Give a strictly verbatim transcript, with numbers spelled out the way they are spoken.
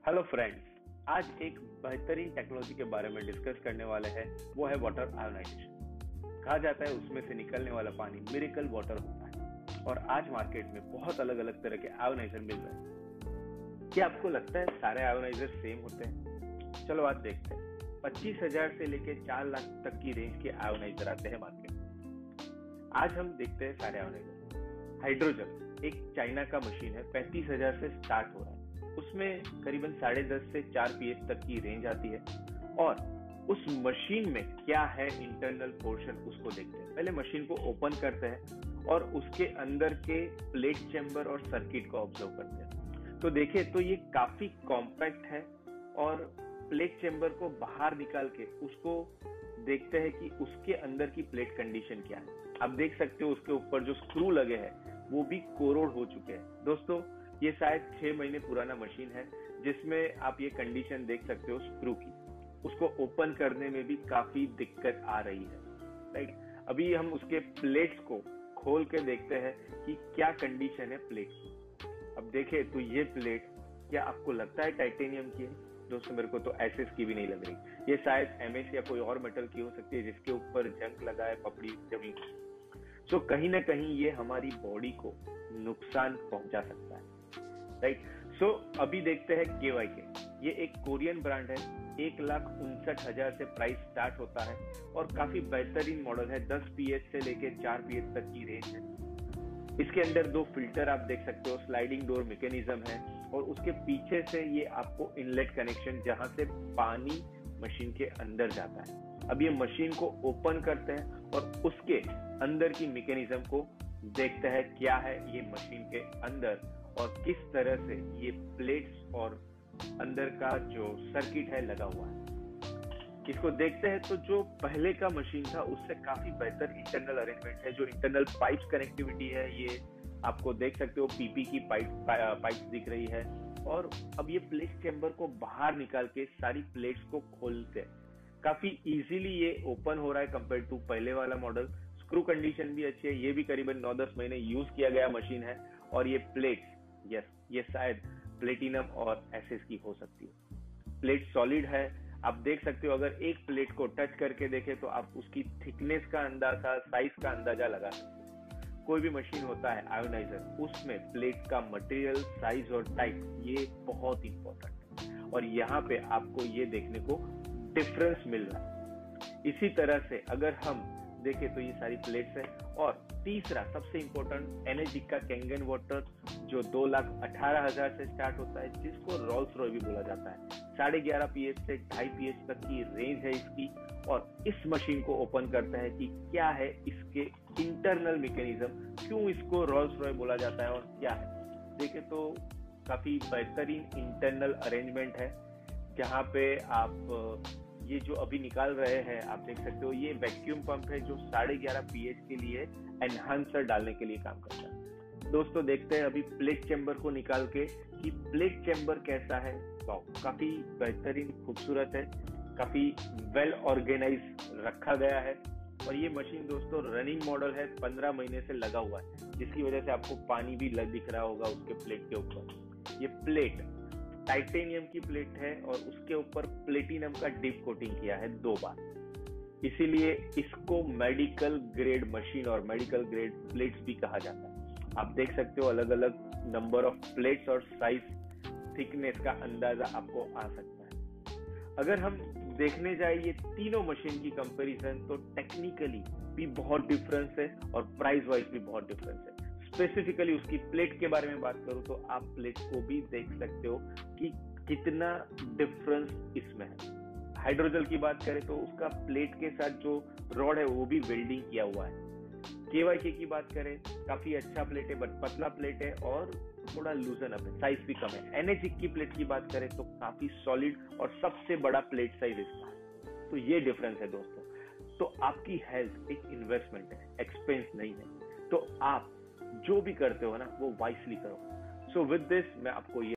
Hello friends, आज एक बेहतरीन टेक्नोलॉजी के बारे में डिस्कस करने वाले हैं। वो है वाटर आयोनाइजेशन। कहा जाता है उसमें से निकलने वाला पानी मिरेकल वाटर होता है और आज मार्केट में बहुत अलग अलग तरह के आयोनाइजर मिल रहे हैं। क्या आपको लगता है सारे आयोनाइजर सेम होते हैं? चलो आज देखते हैं। पच्चीस हजार से लेकर चार लाख तक की रेंज के आयोनाइजर आते हैं मार्केट में। आज हम देखते हैं सारे आयोनाइजर। हाइड्रोजल एक चाइना का मशीन है, पैंतीस हजार से स्टार्ट हो रहा है। उसमें करीबन साढ़े दस से चार पीएच तक की रेंज आती है और उस मशीन में क्या है इंटरनल पोर्शन उसको देखते हैं। पहले मशीन को ओपन करते हैं और उसके अंदर के प्लेट चेंबर और सर्किट को ऑब्जर्व करते हैं। तो देखिए तो ये काफी कॉम्पैक्ट है और प्लेट चेंबर को बाहर निकाल के उसको देखते हैं कि उसके अंदर की प्लेट कंडीशन क्या है। आप देख सकते हो उसके ऊपर जो स्क्रू लगे हैं वो भी कोरोड हो चुके हैं। दोस्तों ये शायद छह महीने पुराना मशीन है जिसमें आप ये कंडीशन देख सकते हो स्क्रू की। उसको ओपन करने में भी काफी दिक्कत आ रही है। राइट, अभी हम उसके प्लेट्स को खोल के देखते हैं कि क्या कंडीशन है प्लेट की। अब देखें तो ये प्लेट क्या आपको लगता है टाइटेनियम की है? दोस्तों मेरे को तो एसएस की भी नहीं लग रही। ये शायद एमएस या कोई और मेटल की हो सकती है जिसके ऊपर जंग लगा है, पपड़ी जमी। तो कहीं ना कहीं ये हमारी बॉडी को नुकसान पहुंचा सकता है। राइट, सो अभी देखते हैं केवाईके। ये एक कोरियन ब्रांड है। एक लाख उनसठ हजार से प्राइस स्टार्ट होता है और काफी बेहतरीन मॉडल है। दस पीएच से लेके चार पीएच तक की रेंज है। इसके अंदर दो फिल्टर आप देख सकते हो, स्लाइडिंग डोर मैकेनिज्म है और उसके पीछे से ये आपको इनलेट कनेक्शन जहां से पानी मशीन के अंदर जाता है। अब ये मशीन को ओपन करते हैं और उसके अंदर की मैकेनिज्म को देखते हैं क्या है ये मशीन के अंदर और किस तरह से ये प्लेट्स और अंदर का जो सर्किट है लगा हुआ है। इसको देखते हैं तो जो पहले का मशीन था उससे काफी बेहतर इंटरनल अरेंजमेंट है। जो इंटरनल पाइप्स कनेक्टिविटी है ये आपको देख सकते हो, पीपी की पाइप पाइप्स दिख रही है और अब ये प्लेट चेंबर को बाहर निकाल के सारी प्लेट्स को खोलते हैं। काफी इजीली ये ओपन हो रहा है कंपेयर टू पहले वाला मॉडल। स्क्रू कंडीशन भी अच्छी है। ये भी करीबन नौ दस महीने यूज किया गया मशीन है और ये प्लेट्स यस yes, ये शायद प्लेटिनम और एसएस की हो सकती है। प्लेट सॉलिड है। आप देख सकते हो अगर एक प्लेट को टच करके देखें तो आप उसकी थिकनेस का अंदाजा, साइज का अंदाजा लगा सकते हो। कोई भी मशीन होता है आयोनाइजर, उसमें प्लेट का मटेरियल, साइज और टाइप ये बहुत इंपॉर्टेंट है और यहाँ पे आपको ये देखने को डिफरेंस मिल रहा है। इसी तरह से अगर हम देखें तो ये सारी प्लेट्स है और तीसरा सबसे इंपॉर्टेंट एनर्जिक का कैंगन वाटर जो दो लाख अठारह हजार से स्टार्ट होता है, जिसको रोल्स रॉय भी बोला जाता है। साढ़े ग्यारह पीएच से ढाई पीएच तक की रेंज है इसकी और इस मशीन को ओपन करता है कि क्या है इसके इंटरनल मैकेनिज्म, क्यों इसको रोल्स रॉय बोला जाता है और क्या है। देखे तो काफी बेहतरीन इंटरनल अरेंजमेंट है जहाँ पे आप ये जो अभी निकाल रहे हैं आप देख सकते हो ये वैक्यूम पंप है जो साढ़े ग्यारह पीएच के लिए एनहांसर डालने के लिए काम करता है। दोस्तों देखते हैं अभी प्लेट चेंबर को निकाल के कि प्लेट चेंबर कैसा है। वाओ, काफी बेहतरीन, खूबसूरत है, काफी वेल ऑर्गेनाइज रखा गया है और ये मशीन दोस्तों रनिंग मॉडल है, पंद्रह महीने से लगा हुआ है जिसकी वजह से आपको पानी भी लग दिख रहा होगा उसके प्लेट के ऊपर। ये प्लेट टाइटेनियम की प्लेट है और उसके ऊपर प्लेटिनम का डीप कोटिंग किया है दो बार, इसीलिए इसको मेडिकल ग्रेड मशीन और मेडिकल ग्रेड प्लेट्स भी कहा जाता है। आप देख सकते हो अलग अलग नंबर ऑफ प्लेट्स और साइज, थिकनेस का अंदाजा आपको आ सकता है। अगर हम देखने जाए ये तीनों मशीन की कंपैरिजन तो टेक्निकली भी बहुत डिफरेंस है और प्राइस वाइज भी बहुत डिफरेंस है। स्पेसिफिकली उसकी प्लेट के बारे में बात करूं तो आप प्लेट को भी देख सकते हो कि कितना डिफरेंस इसमें है। हाइड्रोजल की बात करें तो उसका प्लेट के साथ जो रॉड है वो भी वेल्डिंग किया हुआ है। केवाईके की बात करें काफी अच्छा प्लेट है, बट पतला प्लेट है और थोड़ा लूजन अप है, साइज भी कम है। एनएजिक की प्लेट की बात करें तो काफी सॉलिड और सबसे बड़ा प्लेट साइज इसका है। तो ये डिफरेंस है दोस्तों। तो आपकी हेल्थ एक इन्वेस्टमेंट है, एक्सपेंस नहीं है। तो आप जो भी करते हो ना वो वाइसली करो। सो विद दिस मैं आपको ये